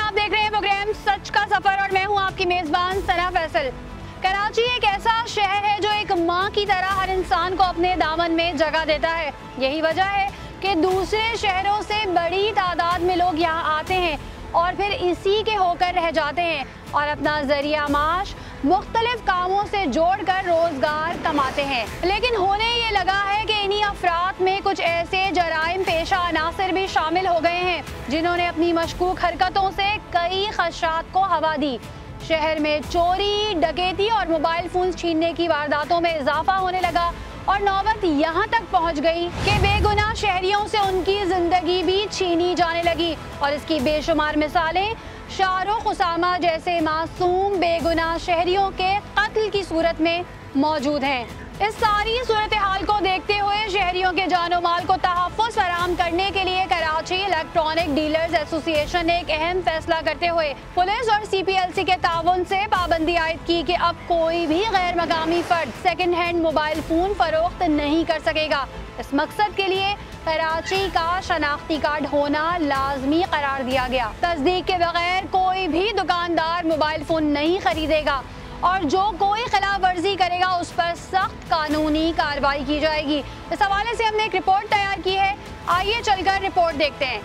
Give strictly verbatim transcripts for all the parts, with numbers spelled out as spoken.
आप देख रहे हैं प्रोग्राम सच का सफर और मैं हूं आपकी मेजबान सना फैसल। कराची एक ऐसा शहर है जो एक मां की तरह हर इंसान को अपने दामन में जगह देता है। यही वजह है कि दूसरे शहरों से बड़ी तादाद में लोग यहाँ आते हैं और फिर इसी के होकर रह जाते हैं और अपना जरिया माश मुख्तलिफ कामों से जोड़कर रोजगार कमाते हैं। लेकिन होने ये लगा है कि इन्हीं अफराद में कुछ ऐसे जराइम पेशा अनासर भी शामिल हो गए हैं जिन्होंने अपनी मशकूक हरकतों से कई खदशात को हवा दी। शहर में चोरी, डकैती और मोबाइल फोन छीनने की वारदातों में इजाफा होने लगा और नौबत यहाँ तक पहुँच गई कि बेगुनाह शहरियों से उनकी जिंदगी भी छीनी जाने लगी और इसकी बेशुमार मिसालें शाहरुख उसामा जैसे मासूम बेगुनाह शहरियों के कत्ल की सूरत में मौजूद हैं। इस सारी सूरत हाल को देखते हुए शहरियों के जानो माल को तहफ़्फ़ुज़ फराहम करने के लिए कराची इलेक्ट्रॉनिक डीलर्स एसोसिएशन ने एक अहम फैसला करते हुए पुलिस और सी पी एल सी के ताउन से पाबंदी आयद की कि अब कोई भी गैर मकामी फर्द सेकंड हैंड मोबाइल फोन फरोख्त नहीं कर सकेगा। इस मकसद के लिए कराची का शनाख्ती कार्ड होना लाजमी करार दिया गया। तस्दीक के बगैर कोई भी दुकानदार मोबाइल फोन नहीं खरीदेगा और जो कोई खिलाफ वर्जी करेगा उस पर सख्त कानूनी कार्रवाई की जाएगी। इस हवाले से हमने एक रिपोर्ट तैयार की है, आइए चलकर रिपोर्ट देखते हैं।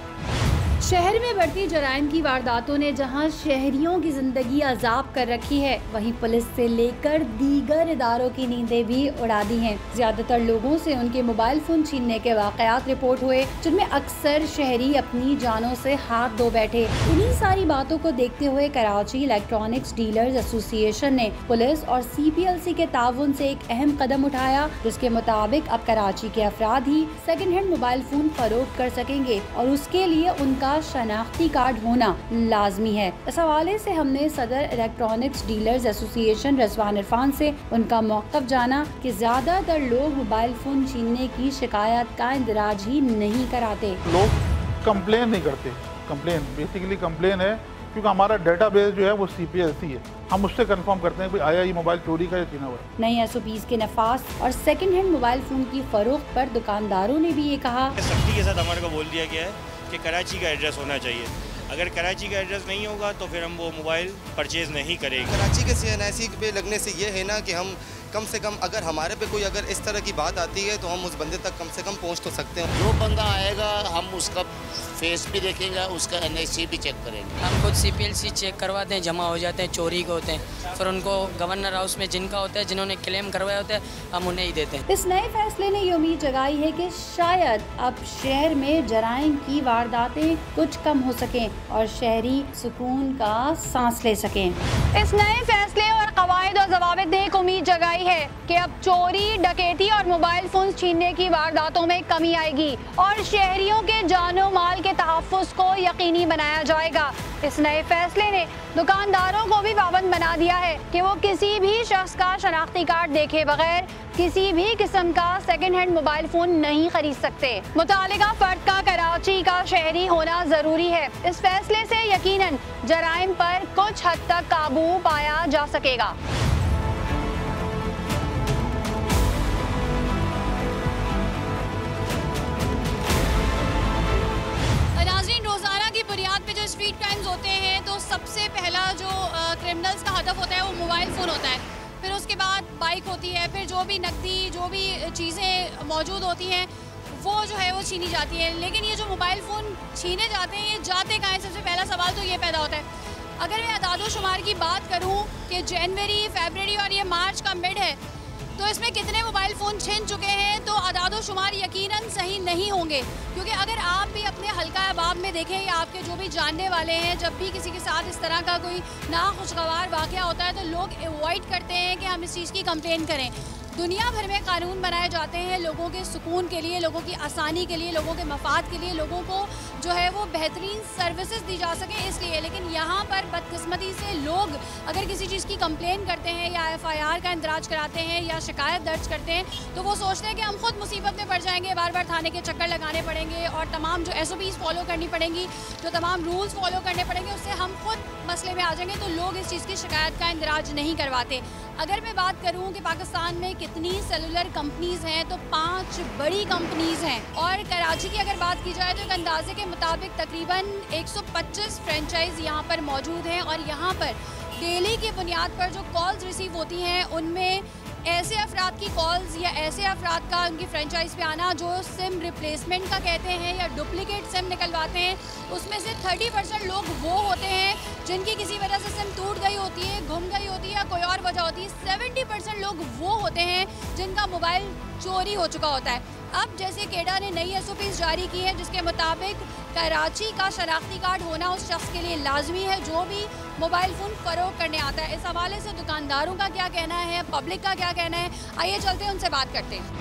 शहर में बढ़ती जराइम की वारदातों ने जहां शहरियों की जिंदगी अजाब कर रखी है, वहीं पुलिस से लेकर दीगर इदारों की नींदें भी उड़ा दी हैं। ज्यादातर लोगों से उनके मोबाइल फोन छीनने के वाकयात रिपोर्ट हुए जिनमें अक्सर शहरी अपनी जानों से हाथ धो बैठे। इन्हीं सारी बातों को देखते हुए कराची इलेक्ट्रॉनिक्स डीलर्स एसोसिएशन ने पुलिस और सी पी एल सी के ताउन से एक अहम कदम उठाया, जिसके मुताबिक अब कराची के अफराद ही सेकेंड हैंड मोबाइल फोन फरोख्त कर सकेंगे और उसके लिए उनका शनाख्ती कार्ड होना लाजमी है। इस हवाले से हमने Saddar electronics dealers association Rizwan Irfan से उनका मौक़िफ़ जाना कि ज्यादातर लोग मोबाइल फोन छीनने की शिकायत का इंदराज ही नहीं कराते। लोग कंप्लेन नहीं करते। कंप्लेन बेसिकली कंप्लेन है क्योंकि हमारा डेटाबेस जो है वो सी पी एल सी है, हम उससे कंफर्म करते हैं कि आया ये मोबाइल चोरी का या छीना हुआ है। नई एस ओ पीज़ के नफास और सेकंड हैंड मोबाइल फोन की फरोख्त पर दुकानदारों ने भी ये कहा, सख्ती के साथ हमारे को बोल दिया गया है कि कराची का एड्रेस होना चाहिए। अगर कराची का एड्रेस नहीं होगा तो फिर हम वो मोबाइल परचेज नहीं करेंगे। कराची के सी एन आई सी पे लगने से ये है ना कि हम कम से कम अगर हमारे पे कोई अगर इस तरह की बात आती है तो हम उस बंदे तक कम से कम पहुंच तो सकते हैं। जो बंदा आएगा हम उसका फेस भी देखेंगे, उसका एन आई सी भी चेक करेंगे। हम खुद C P L C check करवाते हैं, जमा हो जाते हैं, चोरी के होते हैं, फिर उनको गवर्नर हाउस में जिनका होता है, जिन्होंने क्लेम करवाया होता है, हम उन्हें ही देते हैं। इस नए फैसले ने ये उम्मीद जगाई है कि शायद अब शहर में जराइम की वारदातें कुछ कम हो सकें और शहरी सुकून का सांस ले सकें। इस नए फैसले और कवायद और ज़वाबित ने एक उम्मीद जगाई है कि अब चोरी, डकैती और मोबाइल फोन छीनने की वारदातों में कमी आएगी और शहरियों के जानो माल के तहफ़्फ़ुज़ को यकीनी बनाया जाएगा। इस नए फैसले ने दुकानदारों को भी पाबंद बना दिया है कि वो किसी भी शख्स का शनाख्ती कार्ड देखे बगैर किसी भी किस्म का सेकंड हैंड मोबाइल फोन नहीं खरीद सकते। मुतालिका फर्द का कराची का शहरी होना जरूरी है। इस फैसले से यकीनन जराइम पर कुछ हद तक काबू पाया जा सकेगा। बुनियाद पे जो स्ट्रीट क्राइम्स होते हैं तो सबसे पहला जो क्रिमिनल्स का हदफ होता है वो मोबाइल फ़ोन होता है, फिर उसके बाद बाइक होती है, फिर जो भी नकदी जो भी चीज़ें मौजूद होती हैं वो जो है वो छीनी जाती है। लेकिन ये जो मोबाइल फ़ोन छीने जाते हैं ये जाते कहाँ हैं? सबसे पहला सवाल तो ये पैदा होता है। अगर मैं अदाद शुमार की बात करूँ कि जनवरी, फरवरी और ये मार्च का मिड है तो इसमें कितने मोबाइल फ़ोन छिन चुके हैं तो अदाद शुमार यकीनन सही नहीं होंगे, क्योंकि अगर आप भी अपने हल्का अहबाब में देखें या आपके जो भी जानने वाले हैं, जब भी किसी के साथ इस तरह का कोई नाखुशगवार वाक़या होता है तो लोग अवॉइड करते हैं कि हम इस चीज़ की कंप्लेन करें। दुनिया भर में कानून बनाए जाते हैं लोगों के सुकून के लिए, लोगों की आसानी के लिए, लोगों के मफाद के लिए, लोगों को जो है वो बेहतरीन सर्विसेज दी जा सके इसलिए। लेकिन यहाँ पर बदकिस्मती से लोग अगर किसी चीज़ की कंप्लेन करते हैं या एफ आई आर का इंदराज कराते हैं या शिकायत दर्ज करते हैं तो वो सोचते हैं कि हम खुद मुसीबत में पड़ जाएंगे, बार बार थाने के चक्कर लगाने पड़ेंगे और तमाम जो एस ओ पीज़ फॉलो करनी पड़ेंगी, जो तमाम रूल्स फॉलो करने पड़ेंगे, उससे हम खुद मसले में आ जाएंगे। तो लोग इस चीज़ की शिकायत का इंदराज नहीं करवाते। अगर मैं बात करूं कि पाकिस्तान में कितनी सेलुलर कंपनीज़ हैं तो पांच बड़ी कंपनीज़ हैं, और कराची की अगर बात की जाए तो एक अंदाजे के मुताबिक तकरीबन एक सौ पच्चीस फ्रेंचाइज यहाँ पर मौजूद हैं, और यहाँ पर डेली की बुनियाद पर जो कॉल्स रिसीव होती हैं उनमें ऐसे अफराद की कॉल्स या ऐसे अफराद का उनकी फ्रेंचाइज पे आना जो सिम रिप्लेसमेंट का कहते हैं या डुप्लीकेट सिम निकलवाते हैं, उसमें से तीस परसेंट लोग वो होते हैं जिनकी किसी वजह से सिम टूट गई होती है, गुम गई होती है या कोई और वजह होती है। सत्तर परसेंट लोग वो होते हैं जिनका मोबाइल चोरी हो चुका होता है। अब जैसे केडा ने नई एस ओ पीज़ जारी की है जिसके मुताबिक कराची का शनाख्ती कार्ड होना उस शख्स के लिए लाजमी है जो भी मोबाइल फ़ोन फ़रोग करने आता है। इस हवाले से दुकानदारों का क्या कहना है, पब्लिक का क्या कहना है, आइए चलते हैं उनसे बात करते हैं।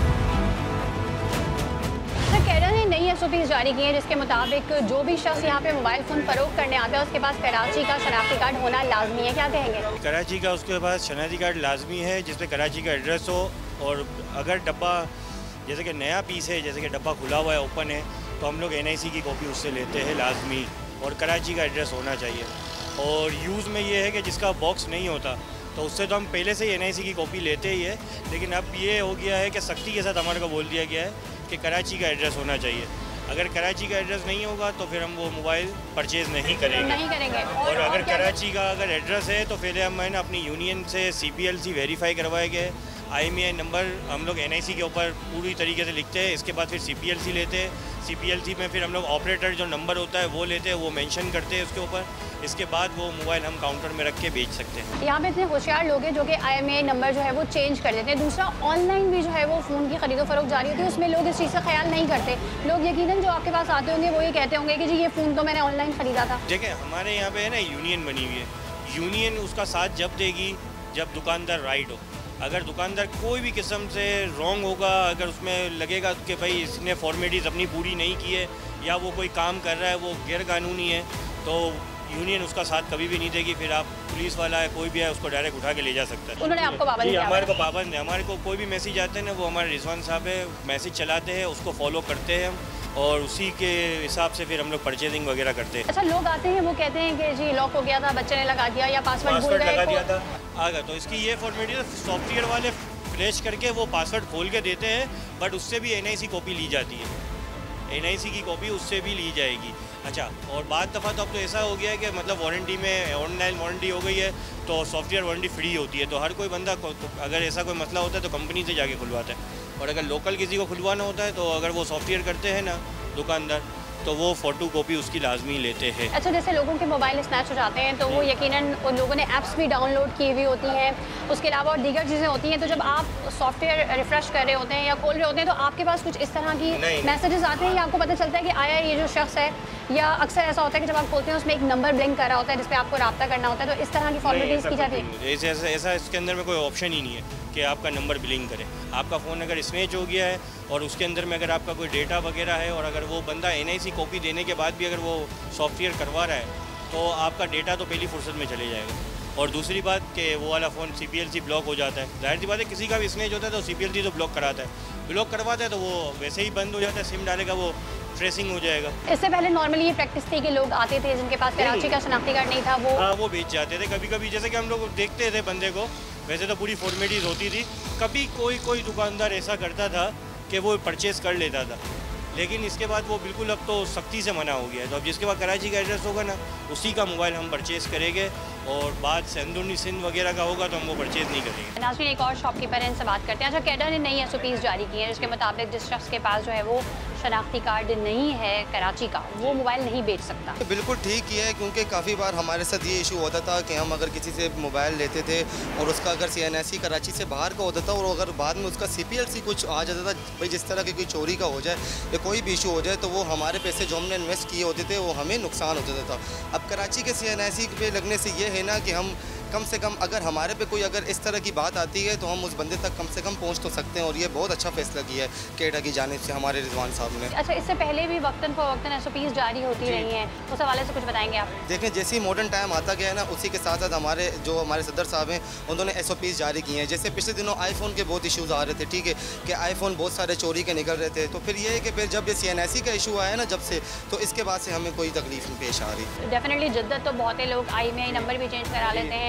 सर, केडा ने नई एस ओ पीज़ जारी की है जिसके मुताबिक जो भी शख्स यहाँ पे मोबाइल फ़ोन फ़रोग करने आता है उसके पास कराची का शनाख्ती कार्ड होना लाजमी है, क्या कहेंगे? कराची का उसके पास शनाख्ती कार्ड लाजमी है जिसमें कराची का एड्रेस हो, और अगर डब्बा जैसे कि नया पीस है, जैसे कि डब्बा खुला हुआ है, ओपन है, तो हम लोग एन आई सी की कॉपी उससे लेते हैं लाजमी, और कराची का एड्रेस होना चाहिए। और यूज़ में ये है कि जिसका बॉक्स नहीं होता तो उससे तो हम पहले से ही एन आई सी की कॉपी लेते ही है, लेकिन अब ये हो गया है कि सख्ती के साथ हमारे को बोल दिया गया है कि कराची का एड्रेस होना चाहिए। अगर कराची का एड्रेस नहीं होगा तो फिर हम वो मोबाइल परचेज़ नहीं करेंगे नहीं करेंगे और, और अगर कराची का अगर एड्रेस है तो पहले हम मैंने अपनी यूनियन से C P L C verify करवाए गए, आई एम ई आई नंबर हम लोग एन आई सी के ऊपर पूरी तरीके से लिखते हैं, इसके बाद फिर सी पी एल सी लेते हैं, सी पी एल सी में फिर हम लोग ऑपरेटर जो नंबर होता है वो लेते हैं, वो मेंशन करते हैं उसके ऊपर, इसके बाद वो मोबाइल हम काउंटर में रख के बेच सकते हैं। यहाँ पे इतने होशियार लोग हैं जो कि I M E I number जो है वो चेंज कर देते हैं। दूसरा, ऑनलाइन भी जो है वो फ़ोन की खरीदो फरोख्त जारी होती है, उसमें लोग इस चीज़ का ख्याल नहीं करते। लोग यकीनन जो आपके पास आते होंगे वो ये कहते होंगे कि जी ये फ़ोन तो मैंने ऑनलाइन ख़रीदा था। देखिए हमारे यहाँ पे है ना यूनियन बनी हुई है, यूनियन उसका साथ जब देगी जब दुकानदार राइट हो। अगर दुकानदार कोई भी किस्म से रॉन्ग होगा, अगर उसमें लगेगा कि भाई इसने फॉर्मेलिटीज़ अपनी पूरी नहीं की है या वो कोई काम कर रहा है वो गैर कानूनी है, तो यूनियन उसका साथ कभी भी नहीं देगी। फिर आप पुलिस वाला है कोई भी है उसको डायरेक्ट उठा के ले जा सकता है। उन्होंने आपको पाबंद किया? हमारे को पाबंद है, हमारे को कोई भी मैसेज आते हैं ना वो हमारे रिजवान साहब है मैसेज चलाते हैं, उसको फॉलो करते हैं और उसी के हिसाब से फिर हम लोग परचेजिंग वगैरह करते हैं। अच्छा, लोग आते हैं वो कहते हैं कि जी लॉक हो गया था, बच्चे ने लगा दिया या पासवर्ड भूल गए लगा दिया था आ गया, तो इसकी ये फॉर्मेलिटी सॉफ्टवेयर वाले फ्लैश करके वो पासवर्ड खोल के देते हैं, बट उससे भी एन आई सी कॉपी ली जाती है, एन आई सी की कॉपी उससे भी ली जाएगी। अच्छा, और बाद दफ़ा तो अब तो ऐसा हो गया है कि मतलब वारंटी में ऑनलाइन वारंटी हो गई है तो सॉफ्टवेयर वारंटी फ्री होती है, तो हर कोई बंदा अगर ऐसा कोई मसला होता है तो कंपनी से जाके खुलवाता है, और अगर लोकल किसी को खुलवाना होता है तो अगर वो सॉफ्टवेयर करते हैं ना दुकानदार तो वो फ़ोटो कॉपी उसकी लाजमी लेते हैं। अच्छा, जैसे लोगों के मोबाइल स्नैच हो जाते हैं तो वो यकीनन उन लोगों ने ऐप्स भी डाउनलोड की हुई होती हैं, उसके अलावा और दीगर चीज़ें होती हैं, तो जब आप सॉफ्टवेयर रिफ़्रेश कर रहे होते हैं या खोल रहे होते हैं तो आपके पास कुछ इस तरह की मैसेजेस आते हैं या आपको पता चलता है कि आया ये जो शख्स है, या अक्सर ऐसा होता है कि जब आप खोलते हैं उसमें एक नंबर ब्लिंक कर रहा होता है जिस पर आपको रब्ता करना होता है, तो इस तरह की फॉर्मेलिटीज़ की जाती है? ऐसा ऐसा इसके अंदर में कोई ऑप्शन ही नहीं है कि आपका नंबर ब्लिंक करे। आपका फ़ोन अगर स्नैच हो गया है और उसके अंदर में अगर आपका कोई डेटा वगैरह है और अगर वो बंदा एन आई सी कॉपी देने के बाद भी अगर वो सॉफ्टवेयर करवा रहा है तो आपका डेटा तो पहली फुर्सत में चले जाएगा। और दूसरी बात कि वो वाला phone C P L C block हो जाता है, जाहिर सी बात है किसी का भी स्नैच होता है तो सी पी एल सी तो ब्लॉक कराता है, ब्लॉक करवाता है तो वो वैसे ही बंद हो जाता है, सिम डालेगा वो ट्रेसिंग हो जाएगा। इससे पहले नॉर्मली ये प्रैक्टिस थी कि लोग आते थे जिनके पास कराची का शनाख्ती कार्ड नहीं था वो हाँ वो बेच जाते थे कभी कभी, जैसे कि हम लोग देखते थे बंदे को, वैसे तो पूरी फॉर्मेलिटीज़ होती थी, कभी कोई कोई दुकानदार ऐसा करता था कि वो परचेज़ कर लेता था, लेकिन इसके बाद वो बिल्कुल अब तो सख्ती से मना हो गया है। तो अब जिसके बाद कराची का एड्रेस होगा ना उसी का मोबाइल हम परचेज़ करेंगे, और बाद से अंदरूनी सिंध वगैरह का होगा तो हम वो परचेज़ नहीं करेंगे। नाज़रीन, एक और शॉपकीपर है, इनसे बात करते हैं। अच्छा, केडा ने नई एस ओ पीज़ जारी की है जिसके मुताबिक जिस शख्स के पास जो है वो शनाख्ती कार्ड नहीं है कराची का, वो मोबाइल नहीं बेच सकता। बिल्कुल ठीक किया है, क्योंकि काफ़ी बार हमारे साथ ये इशू होता था कि हम अगर किसी से मोबाइल लेते थे और उसका अगर C N S C Karachi से बाहर का होता था और अगर बाद में उसका सी पी एल सी कुछ आ जाता था, भाई जिस तरह की कोई चोरी का हो जाए या कोई भी इशू हो जाए तो वो हमारे पैसे जो हमने इन्वेस्ट किए होते थे वो हमें नुकसान हो जाता था। अब कराची के सी एन एस सी पे लगने से ये है ना कि हम कम से कम अगर हमारे पे कोई अगर इस तरह की बात आती है तो हम उस बंदे तक कम से कम पहुंच तो सकते हैं, और ये बहुत अच्छा फैसला किया है केडा की जानिब से हमारे रिजवान साहब ने। अच्छा, इससे पहले भी वक्तन फ़वक्तन एस ओ पीज़ जारी होती रही हैं, उस हवाले से कुछ बताएंगे आप? देखें, जैसे ही मॉडर्न टाइम आता गया है ना उसी के साथ साथ हमारे जो हमारे सदर साहब हैं उन्होंने एस ओ पीज़ जारी किए हैं। जैसे पिछले दिनों आईफोन के बहुत इशूज़ आ रहे थे, ठीक है, कि आईफोन बहुत सारे चोरी के निकल रहे थे, तो फिर ये है कि फिर जब ये सी एन एस सी का इशू आया ना जब से, तो इसके बाद से हमें कोई तकलीफ नहीं पेश आ रही। डेफिनेटली जिद्दत तो बहुत है, लोग I M E I number भी चेंज करा लेते हैं,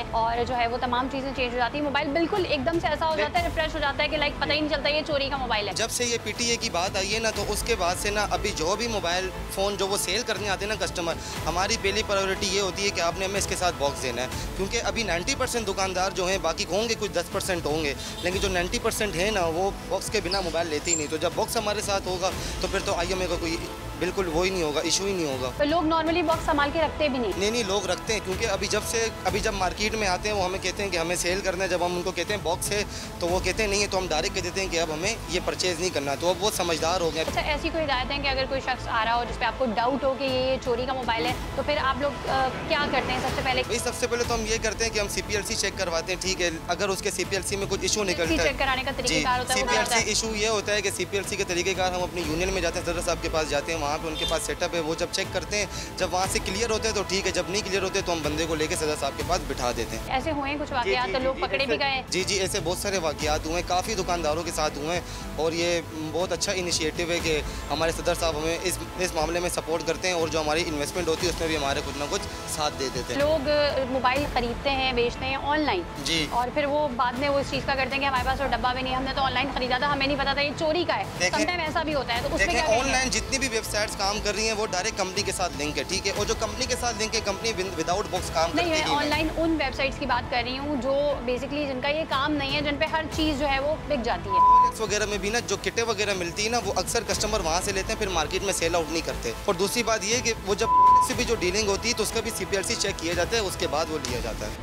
और जो है वो तमाम चीज़ें चेंज हो जाती है। मोबाइल बिल्कुल एकदम से ऐसा हो जाता है, रिफ्रेश हो जाता है कि लाइक पता ही नहीं चलता ये चोरी का मोबाइल है। जब से ये पीटीए की बात आई है ना, तो उसके बाद से ना अभी जो भी मोबाइल फ़ोन जो वो सेल करने आते हैं ना कस्टमर, हमारी पहली प्रायोरिटी ये होती है कि आपने हमें इसके साथ बॉक्स देना है, क्योंकि अभी नब्बे परसेंट दुकानदार जो हैं, बाकी होंगे कुछ दस परसेंट होंगे, लेकिन जो नब्बे परसेंट है ना वो बॉक्स के बिना मोबाइल लेते ही नहीं। तो जब बॉक्स हमारे साथ होगा तो फिर तो आई एम ए का कोई बिल्कुल वो ही नहीं होगा, इशू ही नहीं होगा। तो लोग नॉर्मली बॉक्स संभाल के रखते भी नहीं? नहीं नहीं लोग रखते हैं, क्योंकि अभी जब से अभी जब मार्केट में आते हैं वो हमें कहते हैं कि हमें सेल करना है, जब हम उनको कहते हैं बॉक्स है तो वो कहते हैं नहीं है, तो हम डायरेक्ट कह देते हैं कि अब हमें ये परचेज़ नहीं करना। तो अब वो समझदार हो गए। अच्छा, ऐसी कोई हिदायत है कि अगर कोई शख्स आ रहा हो जिस पे आपको डाउट हो कि ये चोरी का मोबाइल है, तो फिर आप लोग आ, क्या करते हैं? सबसे पहले भाई सबसे पहले तो हम ये करते हैं कि हम सीपीएलसी चेक करवाते हैं, ठीक है। अगर उसके सीपीएलसी में कुछ इशू निकलता है, चेक कराने का तरीकेकार होता है, सीपीएलसी इशू ये होता है कि सीपीएलसी के तरीकेकार हम अपनी यूनियन में जाते हैं, सदर साहब के पास जाते हैं, वहाँ पे उनके पास सेटअप है, वो जब चेक करते हैं, जब वहाँ से क्लियर होते हैं तो ठीक है, जब नहीं क्लियर होते तो हम बंदे को लेके सदर साहब के पास बिठा देते हैं। ऐसे हुए कुछ वाकयात तो लोग पकड़े भी गए? जी जी ऐसे बहुत सारे वाकयात हुए, काफ़ी दुकानदारों के साथ हुए, और ये बहुत अच्छा इनिशिएटिव है कि हमारे सदर साहब हमें इस इस मामले में सपोर्ट करते हैं, और जो हमारी इन्वेस्टमेंट होती है उसमें भी हमारे कुछ ना कुछ साथ दे देते हैं। लोग मोबाइल खरीदते हैं, बेचते हैं ऑनलाइन जी, और फिर वो बाद में वो इस चीज़ का करते हैं कि हमारे पास वो डब्बा भी नहीं, हमने तो ऑनलाइन खरीदा था, हमें नहीं पता था ये चोरी का है। समटाइम ऐसा भी होता है, तो उसमें क्या ऑनलाइन जितनी भी वेबसाइट्स काम कर रही हैं वो डायरेक्ट कंपनी के साथ लिंक है, ठीक है, और जो कंपनी के साथ लिंक है, कंपनी विदाउट बॉक्स काम नहीं करती है। ऑनलाइन उन वेबसाइट्स की बात कर रही हूँ जो बेसिकली जिनका ये काम नहीं है, जिन पे हर चीज़ जो है वो बिक जाती है। वगैरह में भी ना जो किटें वगैरह मिलती है ना, वो अक्सर कस्टमर वहाँ से लेते हैं, फिर मार्केट में सेल आउट नहीं करते। और दूसरी बात ये कि वो जब से भी जो डीलिंग होती है तो उसका भी सीपीएलसी चेक किया जाता है, उसके बाद वो लिया जाता है।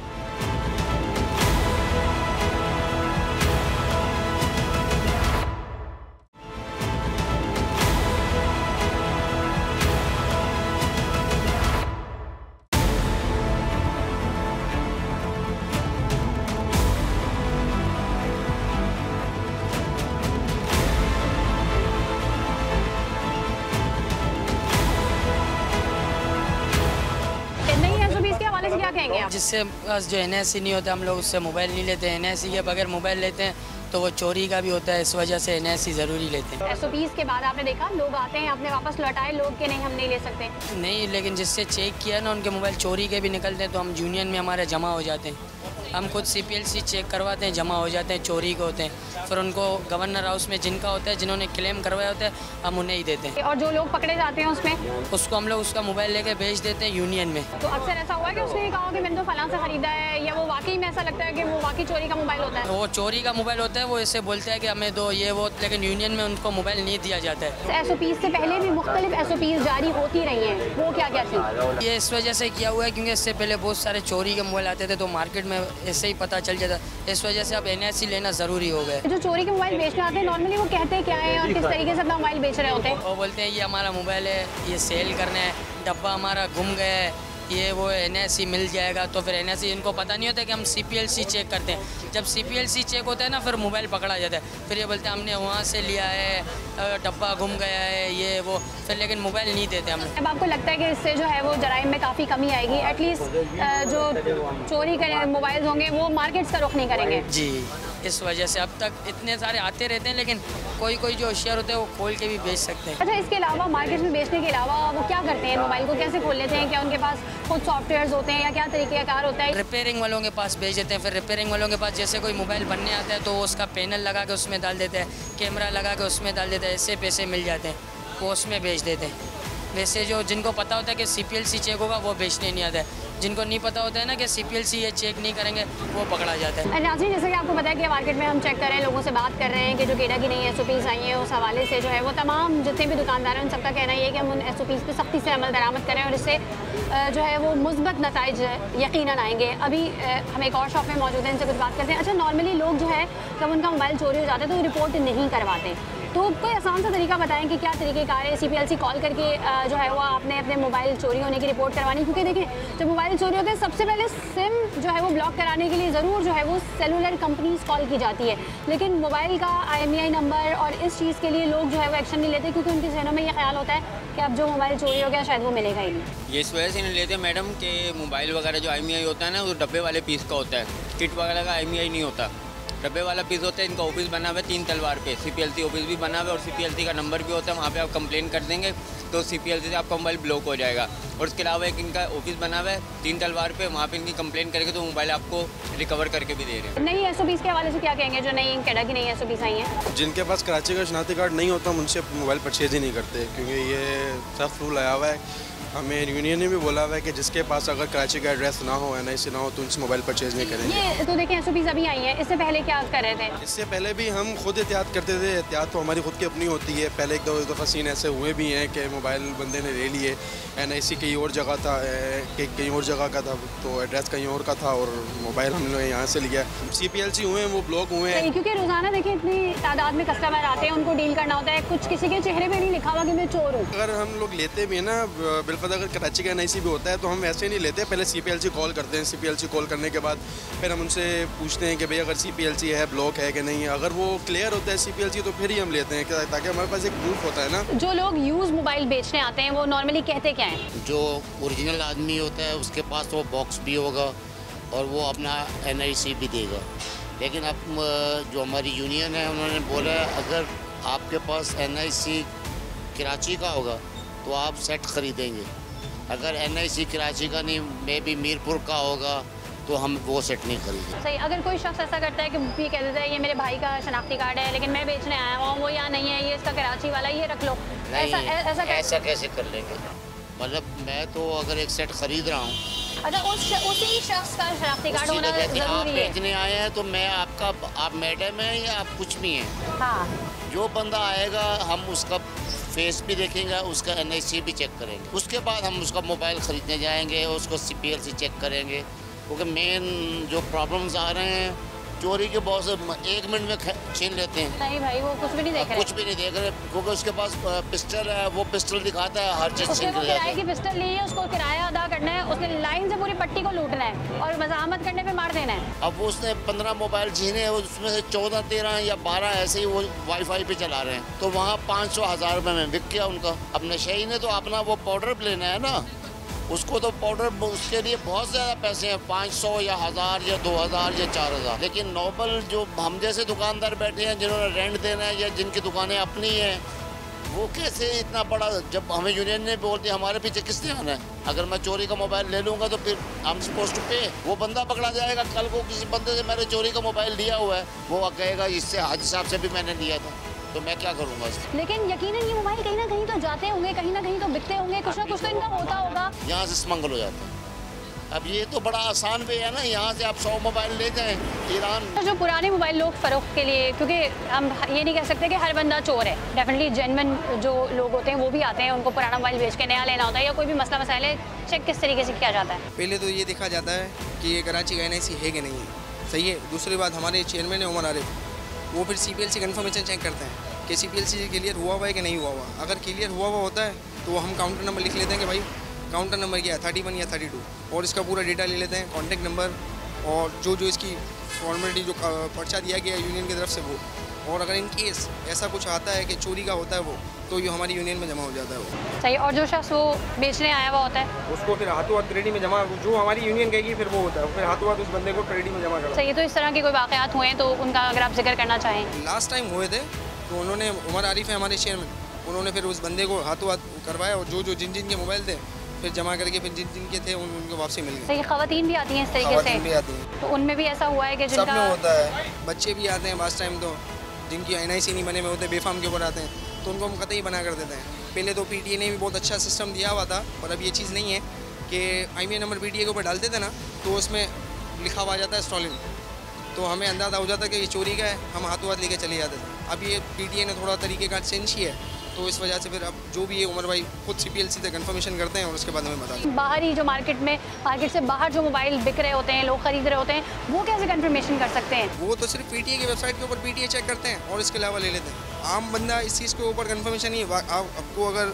क्या कहेंगे आप? जिससे जो एन एस सी नहीं होता, हम लोग उससे मोबाइल नहीं लेते हैं। एन एस सी के बगैर मोबाइल लेते हैं तो वो चोरी का भी होता है, इस वजह से एन एस सी ज़रूरी लेते हैं। एस ओ पीज़ के बाद आपने देखा लोग आते हैं, आपने वापस लौटाए लोग के नहीं हम नहीं ले सकते? नहीं, लेकिन जिससे चेक किया ना उनके मोबाइल चोरी के भी निकलते हैं तो हम यूनियन में हमारे जमा हो जाते हैं। हम खुद C P L C check करवाते हैं, जमा हो जाते हैं, चोरी के होते हैं, फिर उनको गवर्नर हाउस में जिनका होता है, जिन्होंने क्लेम करवाया होता है, हम उन्हें ही देते हैं। और जो लोग पकड़े जाते हैं उसमें उसको हम लोग उसका मोबाइल लेके भेज देते हैं यूनियन में। तो अक्सर ऐसा हुआ है कि उसने ये कहा कि मैंने तो फलां से खरीदा है, या वो वाकई में ऐसा लगता है कि वो वाकई चोरी का मोबाइल होता है? वो चोरी का मोबाइल होता है, वो ऐसे बोलते हैं कि हमें दो ये वो, लेकिन यूनियन में उनको मोबाइल नहीं दिया जाता है। एस ओ पीज़ से पहले भी मुख्तलिफ एस ओ पीज़ जारी होती रही हैं, वो क्या क्या थी? ये इस वजह से किया हुआ है क्योंकि इससे पहले बहुत सारे चोरी के मोबाइल आते थे तो मार्केट में ऐसे ही पता चल जाता, इस वजह से अब एन एस सी लेना ज़रूरी हो गया। जो चोरी के मोबाइल बेचने आते हैं नॉर्मली वो कहते हैं क्या है और किस तरीके से अपना मोबाइल बेच रहे होते हैं? वो बोलते हैं ये हमारा मोबाइल है, ये सेल करना है, डब्बा हमारा गुम गया है, ये वो एन एस सी मिल जाएगा। तो फिर एन एस सी इनको पता नहीं होता कि हम C P L C check करते हैं। जब C P L C check होता है ना, फिर मोबाइल पकड़ा जाता है, फिर ये बोलते हैं हमने वहाँ से लिया है, डब्बा गुम गया है, ये वो, फिर लेकिन मोबाइल नहीं देते हम। अब आपको लगता है कि इससे जो है वो जराइम में काफ़ी कमी आएगी? एटलीस्ट जो चोरी के मोबाइल होंगे वो मार्केट्स का रुख नहीं करेंगे? जी, इस वजह से अब तक इतने सारे आते रहते हैं, लेकिन कोई कोई जो होशियार होते हैं वो खोल के भी बेच सकते हैं। अच्छा, इसके अलावा मार्केट में बेचने के अलावा वो क्या करते हैं? मोबाइल को कैसे खोल लेते हैं? क्या उनके पास खुद सॉफ्टवेयर होते हैं या क्या तरीक़ेकार होता है? रिपेयरिंग वालों के पास भेज देते हैं, फिर रिपेयरिंग वालों के पास जैसे कोई मोबाइल बनने आता है तो वो उसका पैनल लगा के उसमें डाल देते हैं, कैमरा लगा के उसमें डाल देते हैं, ऐसे पैसे मिल जाते हैं, वो उसमें बेच देते हैं। वैसे जो जिनको पता होता है कि C P L C check होगा वो बेचने नहीं आता है, जिनको नहीं पता होता है ना कि सी पी एल सी ये चेक नहीं करेंगे वो पकड़ा जाता है। नाज़रीन, जैसे कि आपको पता है कि मार्केट में हम चेक कर रहे हैं, लोगों से बात कर रहे हैं कि जो केडा की नई एस ओ पीज़ आई हैं उस हवाले से जो है वो तमाम जितने भी दुकानदार हैं उन सबका कहना ये है कि हम उन एस ओ पीज़ पर सख्ती से अमल दरामद करें और इससे जो है वो मुस्बत नताइज यकीनन आएंगे। अभी हम एक और शॉप में मौजूद हैं, इनसे कुछ बात करते हैं। अच्छा, नॉर्मली लोग जो है जब उनका मोबाइल चोरी हो जाता है तो वो रिपोर्ट नहीं करवाते, तो कोई आसान सा तरीका बताएं कि क्या तरीक़ेकार है C P L C call करके जो है वो आपने अपने मोबाइल चोरी होने की रिपोर्ट करवानी? क्योंकि देखिए जब मोबाइल चोरी होते हैं सबसे पहले सिम जो है वो ब्लॉक कराने के लिए ज़रूर जो है वो सेलुलर कंपनीज कॉल की जाती है, लेकिन मोबाइल का आई एम ई आई नंबर और इस चीज़ के लिए लोग जो है वो एक्शन नहीं लेते क्योंकि उनके जहनों में ये ख्याल होता है कि अब जो मोबाइल चोरी हो गया शायद वो मिलेगा ही नहीं। ये इस वजह से नहीं लेते मैडम कि मोबाइल वगैरह जो आई एम ई आई होता है ना वो डब्बे वाले पीस का होता है, किट वगैरह का आई एम ई आई नहीं होता, डब्बे वाला पीस होता है, इनका ऑफिस बना हुआ है तीन तलवार पे, सीपीएलसी ऑफिस भी बना हुआ है और सीपीएलसी का नंबर भी होता है। वहाँ पे आप कंप्लेन कर देंगे तो सीपीएलसी से आपका मोबाइल ब्लॉक हो जाएगा। और उसके अलावा एक इनका ऑफिस बना हुआ है तीन तलवार पे, वहाँ पे इनकी कंप्लेन करेंगे तो मोबाइल आपको रिकवर करके भी दे रहे हैं। नई एसओपीज के हवाले से क्या कहेंगे जो नई कैडा की नई एसओपीज आई हैं? जिनके पास कराची का शनाख्ती कार्ड नहीं होता हम उनसे मोबाइल परचेज ही नहीं करते, क्योंकि ये सख्त रूल आया हुआ है। हमें यूनियन ने भी बोला हुआ है कि जिसके पास अगर कराची का एड्रेस ना हो, एन आई सी ना हो, तो उनसे मोबाइल परचेज नहीं करेंगे। ये तो देखिए एसओपीज अभी आई हैं, इससे पहले क्या कर रहे थे? इससे पहले भी हम खुद एहतियात करते थे। एहतियात तो हमारी खुद की अपनी होती है। पहले एक दो एक दफ़ा सीन ऐसे हुए भी हैं कि मोबाइल बंदे ने ले लिए, एन आई सी कहीं और जगह था, कहीं और जगह का था, तो एड्रेस कहीं और का था और मोबाइल हम लोग यहाँ से लिया। सी पी एल सी हुए हैं, वो ब्लॉक हुए हैं। क्योंकि रोज़ाना देखिए इतनी तादाद में कस्टमर आते हैं, उनको डील करना होता है, कुछ किसी के चेहरे पे नहीं लिखा हुआ कि मैं चोर हूँ। अगर हम लोग लेते भी हैं ना, बिलफद अगर कराची का एन आई सी भी होता है तो हम वैसे नहीं लेते, पहले C P L C call करते हैं। C P L C call करने के बाद फिर हम उनसे पूछते हैं कि भाई अगर सी पी एल सी है, ब्लॉक है कि नहीं है। अगर वो क्लियर होता है सी पी एल सी तो फिर ही हम लेते हैं, ताकि हमारे पास एक प्रूफ होता है ना। जो लोग यूज़ मोबाइल बेचने आते हैं वो नॉर्मली कहते क्या हैं? जो ओरिजिनल आदमी होता है उसके पास तो बॉक्स भी होगा और वो अपना एन आई सी भी देगा। लेकिन अब जो हमारी यूनियन है उन्होंने बोला है अगर आपके पास एन आई सी कराची का होगा तो आप सेट ख़रीदेंगे, अगर एन आई सी कराची का नहीं, मे बी मीरपुर का होगा तो हम वो सेट नहीं खरीदेंगे। सही। अगर कोई शख्स ऐसा करता है कि ये कह देता है ये मेरे भाई का शनाख्ती कार्ड है लेकिन मैं बेचने आया हूँ, वो यहाँ नहीं है, ये इसका कराची वाला, ये रख लो, ऐसा ऐसा ऐसा कैसे कर लेंगे? मतलब मैं तो अगर एक सेट खरीद रहा हूँ, अच्छा उस उसी शख्स का शनाख्ती कार्ड होना जरूरी है। आप है। बेचने आए हैं तो मैं आपका, आप मैडम हैं या आप कुछ भी हैं? हाँ। जो बंदा आएगा हम उसका फेस भी देखेंगे, उसका एन आई सी भी चेक करेंगे, उसके बाद हम उसका मोबाइल ख़रीदने जाएंगे, उसको C P L C check करेंगे। क्योंकि मेन जो प्रॉब्लम्स आ रहे हैं चोरी के बहुत से एक मिनट में छीन लेते हैं। नहीं भाई वो कुछ भी नहीं देख रहे, कुछ भी नहीं देख रहे, क्योंकि उसके पास पिस्टल है, वो पिस्टल दिखाता है, हर चीज़ छीन के किराए की पिस्टल ली है, उसको किराया अदा करना है, उसने लाइन से पूरी पट्टी को लूटना है और मज़ाहमत करने पे मार देना है। अब वो उसने पंद्रह मोबाइल छीने, उसमें से चौदह तेरह या बारह ऐसे ही वो वाईफाई पे चला रहे हैं, तो वहाँ पाँच सौ हज़ार रुपये में बिक गया उनका। अब नशेई ने तो अपना वो पाउडर लेना है ना, उसको तो पाउडर उसके लिए बहुत ज़्यादा पैसे हैं, पाँच सौ या हज़ार या दो हज़ार या चार हज़ार। लेकिन नॉर्मल जो हम जैसे दुकानदार बैठे हैं जिन्होंने रेंट देना है या जिनकी दुकानें अपनी हैं, वो कैसे इतना बड़ा, जब हमें यूनियन ने बोल दिया हमारे पीछे किसने आना है? अगर मैं चोरी का मोबाइल ले लूँगा तो फिर हम सपोज टू पे, वो बंदा पकड़ा जाएगा। कल को किसी बंदे से मैंने चोरी का मोबाइल लिया हुआ है, वो कहेगा इससे हज साहब से भी मैंने लिया था, तो मैं क्या करूँगा? लेकिन यकीनन ये मोबाइल कहीं ना कहीं तो जाते होंगे, कहीं ना कहीं तो बिकते होंगे, कुछ ना कुछ तो इनका होता होगा। यहाँ से स्मगल हो जाता है। अब ये तो बड़ा आसान वे है ना, यहाँ से आप सौ मोबाइल ले जाएं ईरान। जो पुराने मोबाइल लोग फ़रोख्त के लिए, क्योंकि हम ये नहीं कह सकते कि हर बंदा चोर है, डेफिनेटली जेन्युइन जो लोग होते हैं वो भी आते हैं, उनको पुराना मोबाइल बेच के नया लेना होता है, या कोई भी मसला मसाइल है, चेक किस तरीके से किया जाता है? पहले तो ये देखा जाता है कि ये कराची का एन आई सी है कि नहीं है, सही है। दूसरी बात, हमारे चेयरमैन है उमर आरिफ, वो फिर C P L C confirmation check करते हैं कि C P L C clear हुआ हुआ है कि नहीं हुआ हुआ। अगर क्लियर हुआ हुआ होता है तो हम काउंटर नंबर लिख लेते हैं कि भाई काउंटर नंबर क्या है, थर्टी वन या थर्टी टू, और इसका पूरा डेटा ले लेते हैं, कॉन्टैक्ट नंबर और जो जो इसकी फॉर्मेलिटी जो पर्चा दिया गया है यूनियन की तरफ से वो। और अगर इन केस ऐसा कुछ आता है कि चोरी का होता है वो, तो ये हमारी यूनियन में जमा हो जाता है वो। सही। और जो शख्स वो बेचने आया हुआ होता है उसको फिर हाथों हाथ क्रेडिट में जमा, जो हमारी यूनियन कहेगी फिर वो होता है, फिर हाथों हाथ उस बंदे को क्रेडिट में जमा करना। सही। तो इस तरह के कोई वाक़यात हुए हैं तो उनका अगर आप जिक्र करना चाहें? लास्ट टाइम हुए थे तो उन्होंने, उमर आरिफ है हमारे चेयरमैन, उन्होंने फिर उस बंदे को हाथों हाथ करवाया और जो जो जिन जिन के मोबाइल थे फिर जमा करके फिर जिन जिन के थे उन उनको वापसी मिल गई। सही। ख़वातीन भी आती हैं इस तरीके से? भी आती हैं। तो उनमें भी ऐसा हुआ है कि सब जिनका में होता है, बच्चे भी आते हैं लास्ट टाइम, तो जिनकी एन आई सी नहीं बने हुए होते, बेफाम के ऊपर आते हैं, तो उनको हम कतई बना कर देते हैं। पहले तो पी टी ए ने भी बहुत अच्छा सिस्टम दिया हुआ था, पर अब ये चीज़ नहीं है कि I M E I number P T A के ऊपर डालते थे ना, तो उसमें लिखा हुआ आ जाता है स्टॉलिन, तो हमें अंदाज़ा हो जाता है कि ये चोरी का है, हम हाथों हाथ लेके चले जाते थे। अब ये पी टी ए ने थोड़ा तरीके का चेंज किया है, तो इस वजह से फिर अब जो भी है उमर भाई खुद सी पी एल सी से कन्फर्मेशन करते हैं और उसके बाद हमें बताते हैं। बाहर ही जो मार्केट में, मार्केट से बाहर जो मोबाइल बिक रहे होते हैं, लोग खरीद रहे होते हैं, वो कैसे कन्फर्मेशन कर सकते हैं? वो तो सिर्फ पी टी ए की वेबसाइट के ऊपर पी टी ए चेक करते हैं और इसके अलावा ले लेते हैं। आम बंदा इस चीज़ के ऊपर कन्फर्मेशन नहीं, आप आपको अगर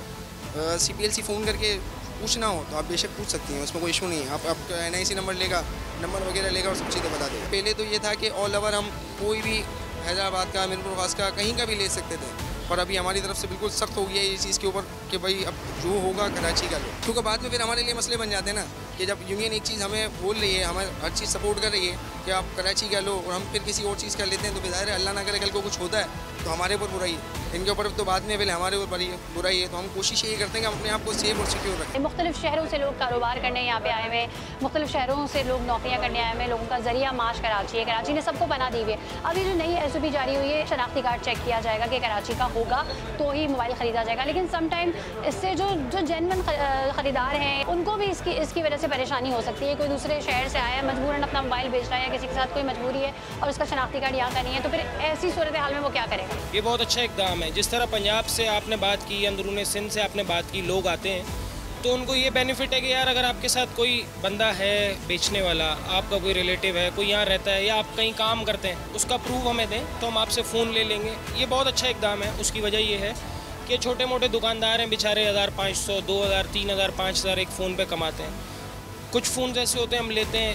C P L C phone करके पूछना हो तो आप बेशक पूछ सकती हैं, उसमें कोई इशू नहीं है। आप आपका एन आई सी नंबर लेगा, नंबर वगैरह लेगा और सब चीज़ें बता देगा। पहले तो ये था कि ऑल ओवर हम कोई भी हैदराबाद का, मीरपुर खास का, कहीं का भी ले सकते थे, पर अभी हमारी तरफ से बिल्कुल सख्त हो गया है इस चीज़ के ऊपर कि भाई अब जो होगा कराची का लो, क्योंकि बाद में फिर हमारे लिए मसले बन जाते हैं ना कि जब यूनियन एक चीज़ हमें बोल रही है, हमें हर चीज़ सपोर्ट कर रही है कि आप कराची का लो और हम फिर किसी और चीज़ का लेते हैं, तो ज़ाहिर है अल्लाह ना करे कल को कुछ होता है तो हमारे ऊपर बुराई है, इनके ऊपर तो बाद में पहले हमारे ऊपर बुराई है। तो हम कोशिश यही करते हैं कि हम अपने आप को सेफ और सिक्योर रखें। मुख्तलिफ शहरों से लोग कारोबार करने यहाँ पे आए हुए हैं, मुख्तलिफ शहरों से लोग नौकरियाँ करने आए हुए हैं, लोगों का जरिया माश कराची है। कराची ने सबको बना दी हुई है। अभी जो नई एस ओ पी जारी हुई है, शनाख्ती कार्ड चेक किया जाएगा कि कराची का होगा तो ही मोबाइल ख़रीदा जाएगा, लेकिन समटाइम इससे जो जो जेन्युइन ख़रीदार हैं उनको भी इसकी इसकी वजह से परेशानी हो सकती है। कोई दूसरे शहर से आया है, मजबूरन अपना मोबाइल बेच रहा है या किसी के साथ कोई मजबूरी है और उसका शनाख्ती कार्ड यहाँ का नहीं है, तो फिर ऐसी सूरत हाल में वो क्या करेगा? ये बहुत अच्छा इक़दाम है। जिस तरह पंजाब से आपने बात की, अंदरूनी सिंध से आपने बात की, लोग आते हैं तो उनको ये बेनिफिट है कि यार अगर आपके साथ कोई बंदा है बेचने वाला, आपका कोई रिलेटिव है, कोई यहाँ रहता है या आप कहीं काम करते हैं, उसका प्रूफ हमें दें तो हम आपसे फ़ोन ले लेंगे। ये बहुत अच्छा इक़दाम है। उसकी वजह ये है कि छोटे मोटे दुकानदार हैं बेचारे, हज़ार पाँच सौ दो हज़ार तीन हज़ार पाँच हज़ार एक फ़ोन पे कमाते हैं। कुछ फ़ोन ऐसे होते हैं हम लेते हैं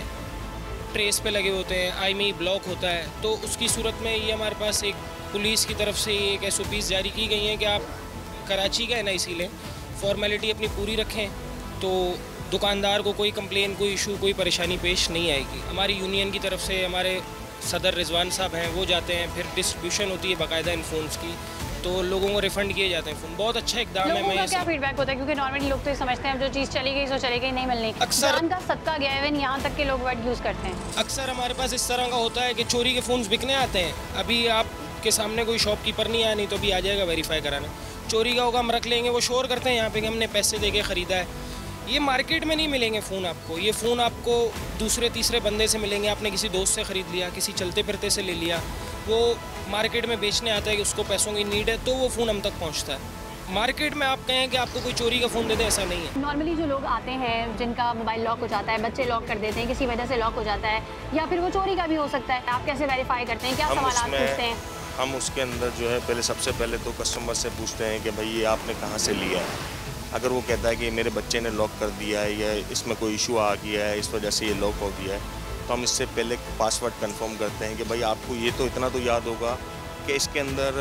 ट्रेस पे लगे होते हैं, आई एम ई ब्लॉक होता है, तो उसकी सूरत में ये हमारे पास एक पुलिस की तरफ से एक एस ओ पीज़ जारी की गई हैं कि आप कराची का एन आई सी लें, फॉर्मेलिटी अपनी पूरी रखें, तो दुकानदार को कोई कंप्लेन, कोई इशू, कोई परेशानी पेश नहीं आएगी। हमारी यूनियन की तरफ से हमारे सदर रिजवान साहब हैं, वो जाते हैं, फिर डिस्ट्रीब्यूशन होती है बाकायदा इन फ़ोन्स की, तो लोगों को रिफ़ंड किए जाते हैं फ़ोन। बहुत अच्छा इक़दाम है। मैं क्या फीडबैक होता है, क्योंकि नॉर्मली लोग तो ये समझते हैं जो चीज़ चली गई सो चली गई, नहीं मिलनी, अक्सर जान का सदका गया है, यहाँ तक के लोग वर्ड यूज़ करते हैं। अक्सर हमारे पास इस तरह का होता है कि चोरी के फ़ोन्स बिकने आते हैं। अभी आपके सामने कोई शॉपकीपर नहीं आया, नहीं तो भी आ जाएगा वेरीफाई कराना, चोरी का होगा हम रख लेंगे, वो शोर करते हैं यहाँ पे कि हमने पैसे दे के ख़रीदा है। ये मार्केट में नहीं मिलेंगे फ़ोन आपको, ये फ़ोन आपको दूसरे तीसरे बंदे से मिलेंगे। आपने किसी दोस्त से ख़रीद लिया, किसी चलते फिरते से ले लिया, वो मार्केट में बेचने आता है कि उसको पैसों की नीड है, तो वो फ़ोन हम तक पहुंचता है। मार्केट में आप कहें कि आपको कोई चोरी का फ़ोन दे दे, ऐसा नहीं है। नॉर्मली जो लोग आते हैं जिनका मोबाइल लॉक हो जाता है, बच्चे लॉक कर देते हैं, किसी वजह से लॉक हो जाता है, या फिर वो चोरी का भी हो सकता है, आप कैसे वेरीफाई करते हैं, क्या सवाल पूछते हैं? हम उसके अंदर जो है पहले सबसे पहले तो कस्टमर से पूछते हैं कि भाई ये आपने कहाँ से लिया है। अगर वो कहता है कि मेरे बच्चे ने लॉक कर दिया है या इसमें कोई इशू आ गया है, इस वजह से ये लॉक हो गया है, तो हम इससे पहले पासवर्ड कंफर्म करते हैं कि भाई आपको ये तो इतना तो याद होगा कि इसके अंदर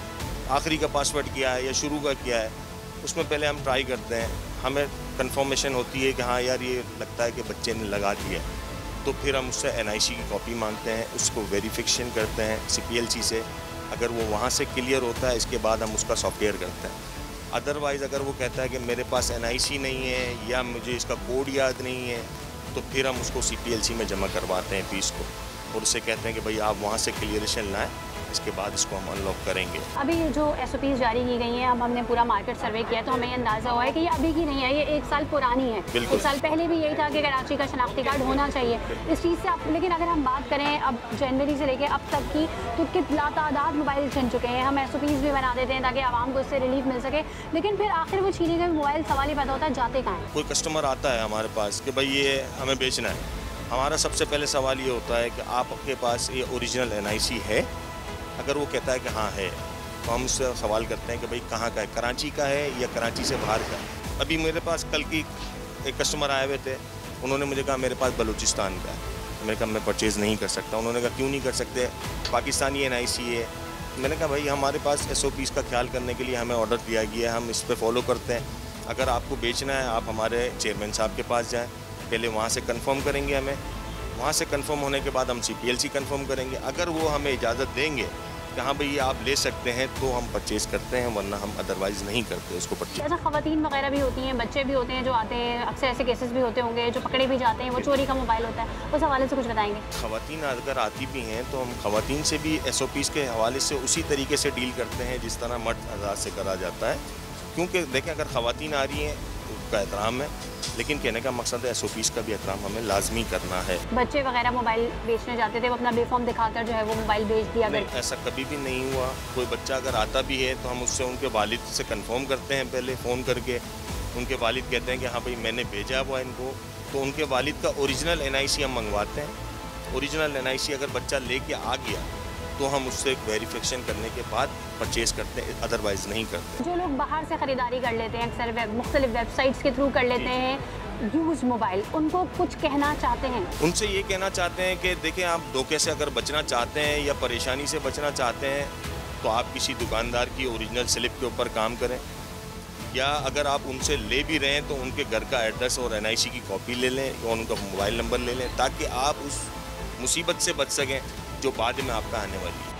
आखिरी का पासवर्ड क्या है या शुरू का क्या है। उसमें पहले हम ट्राई करते हैं, हमें कंफर्मेशन होती है कि हाँ यार ये लगता है कि बच्चे ने लगा दिया है, तो फिर हम उससे एन आई सी की कॉपी मांगते हैं, उसको वेरिफिकेशन करते हैं सी पी एल सी से। अगर वो वहाँ से क्लियर होता है, इसके बाद हम उसका सॉफ्टवेयर करते हैं। अदरवाइज़ अगर वो कहता है कि मेरे पास एन आई सी नहीं है या मुझे इसका कोड याद नहीं है, तो फिर हम उसको सी पी एल सी में जमा करवाते हैं फीस को, और उससे कहते हैं कि भाई आप वहाँ से क्लियरेशन लाएँ, इसके बाद इसको हम अनलॉक करेंगे। अभी जो एस ओ पीज़ जारी की गई हैं, अब हमने पूरा मार्केट सर्वे किया तो हमें ये अंदाज़ा हुआ है कि ये अभी की नहीं है, ये एक साल पुरानी है। एक साल पहले भी यही था कि कराची का शनाख्ती कार्ड होना चाहिए इस चीज़ से आप। लेकिन अगर हम बात करें अब जनवरी से लेकर अब तक की, तो कितना तादाद मोबाइल छिन चुके हैं। हम एस ओ पीज़ भी बना देते हैं ताकि आवाम को इससे रिलीफ मिल सके, लेकिन फिर आखिर वो छीने गए मोबाइल, सवाल ही पैदा होता है जाते कहाँ हैं। कोई कस्टमर आता है हमारे पास कि भाई ये हमें बेचना है, हमारा सबसे पहले सवाल ये होता है कि आपके पास ये ओरिजिनल एन आई सी है। अगर वो कहता है कि हाँ है, तो हम उससे सवाल करते हैं कि भाई कहाँ का है, कराची का है या कराची से बाहर का है। अभी मेरे पास कल की एक कस्टमर आए हुए थे, उन्होंने मुझे कहा मेरे पास बलूचिस्तान का है। मैंने कहा मैं परचेज़ नहीं कर सकता। उन्होंने कहा क्यों नहीं कर सकते, पाकिस्तानी एन आई सी है। मैंने कहा भाई हमारे पास एस ओ पीज़ का ख्याल करने के लिए हमें ऑर्डर दिया गया है, हम इस पर फॉलो करते हैं। अगर आपको बेचना है, आप हमारे चेयरमैन साहब के पास जाएँ, पहले वहाँ से कन्फर्म करेंगे हमें, वहाँ से कंफर्म होने के बाद हम C P L C confirm करेंगे। अगर वो हमें इजाज़त देंगे कि हाँ भई आप ले सकते हैं, तो हम परचेज़ करते हैं, वरना हम अदरवाइज़ नहीं करते उसको परचेज़। ऐसा ख़वातीन वगैरह भी होती हैं, बच्चे भी होते हैं जो आते हैं, अक्सर ऐसे केसेस भी होते होंगे जो पकड़े भी जाते हैं, वो चोरी का मोबाइल होता है, उस हवाले से कुछ बताएंगे? ख़वातीन अगर आती भी हैं तो हम ख़वातीन से भी एस ओ पीज़ के हवाले से उसी तरीके से डील करते हैं जिस तरह मर्द हज़ार से करा जाता है। क्योंकि देखें अगर ख़वातीन आ रही हैं उसका एहतराम है, लेकिन कहने का मकसद है एस ओ पीज़ का भी एहतराम हमें लाजमी करना है। बच्चे वगैरह मोबाइल बेचने जाते थे, वो अपना बेफॉर्म दिखाकर जो है वो मोबाइल बेच दिया। नहीं, ऐसा कभी भी नहीं हुआ। कोई बच्चा अगर आता भी है तो हम उससे उनके वालिद से कंफर्म करते हैं, पहले फ़ोन करके उनके वालिद कहते हैं कि हाँ भाई मैंने भेजा हुआ इनको, तो उनके वालिद का ओरिजिनल एन आई सी हम मंगवाते हैं। ओरिजिनल एन आई सी अगर बच्चा लेके आ गया तो हम उससे वेरिफिकेशन करने के बाद परचेज़ करते हैं, अदरवाइज़ नहीं करते। जो लोग बाहर से ख़रीदारी कर लेते हैं, अक्सर वेब मुख्तलिफ वेबसाइट्स के थ्रू कर लेते हैं यूज़ मोबाइल, उनको कुछ कहना चाहते हैं? उनसे ये कहना चाहते हैं कि देखें आप धोखे से अगर बचना चाहते हैं या परेशानी से बचना चाहते हैं तो आप किसी दुकानदार की ओरिजिनल स्लिप के ऊपर काम करें, या अगर आप उनसे ले भी रहे हैं तो उनके घर का एड्रेस और एन आई सी की कॉपी ले लें और उनका मोबाइल नंबर ले लें, ताकि आप उस मुसीबत से बच सकें जो बाद में आपका आने वाली है।